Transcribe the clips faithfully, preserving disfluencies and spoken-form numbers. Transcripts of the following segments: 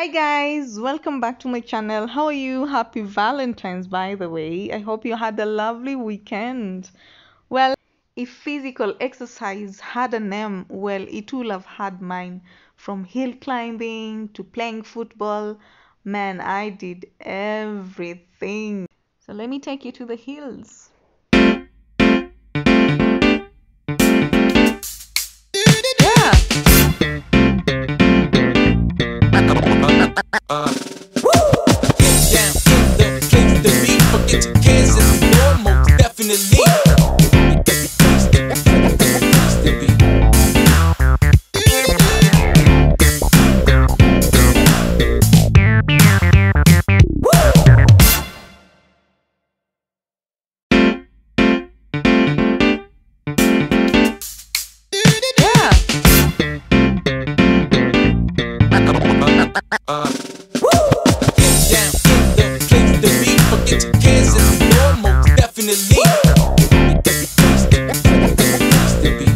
Hi guys, welcome back to my channel. How are you? Happy Valentine's, by the way. I hope you had a lovely weekend. Well, if physical exercise had a name, well, it would have had mine. From hill climbing to playing football, man, I did everything. So let me take you to the hills. Yeah. Uh, get down in the place to be. Forget your cares and the Lord, most definitely. Because the place to be, place to be. Uh, get down in the place to be. Forget your cares and the Lord, most definitely. Because the place to be, place to be.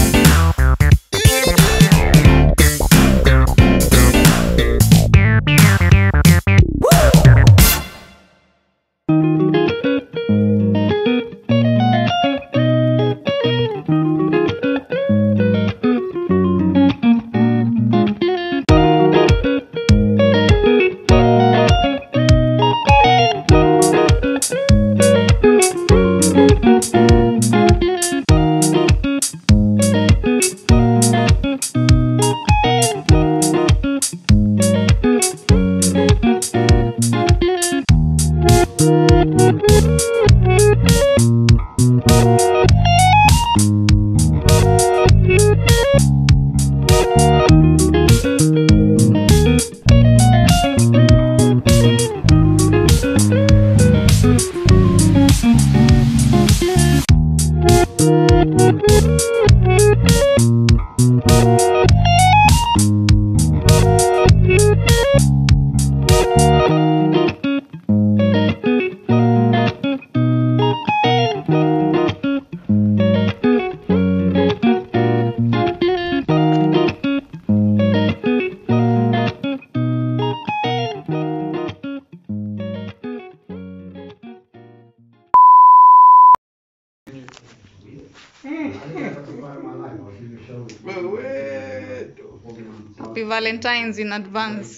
Happy Valentine's in advance.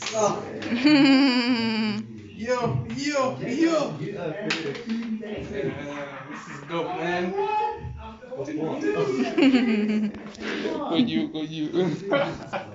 Yo, yo, yo. This is dope, man. Go you, go you.